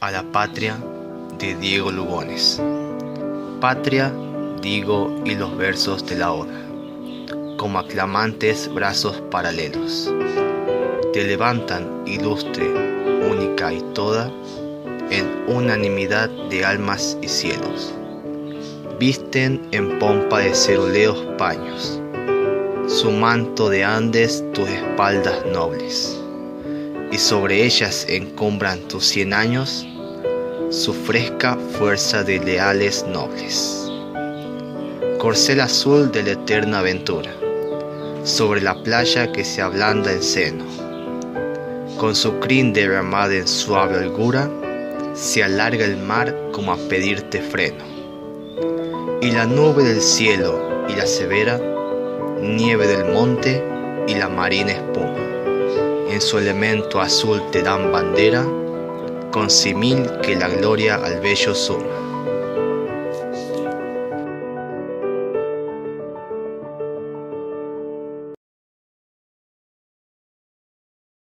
A la patria de Diego Lugones. Patria, digo, y los versos de la oda, como aclamantes brazos paralelos, te levantan, ilustre, única y toda, en unanimidad de almas y cielos. Visten en pompa de ceruleos paños, su manto de Andes tus espaldas nobles, y sobre ellas encumbran tus 100 años, su fresca fuerza de leales nobles. Corcel azul de la eterna aventura, sobre la playa que se ablanda en seno, con su crin derramada en suave holgura, se alarga el mar como a pedirte freno. Y la nube del cielo y la severa nieve del monte y la marina espuma, en su elemento azul te dan bandera, con simil que la gloria al bello suma.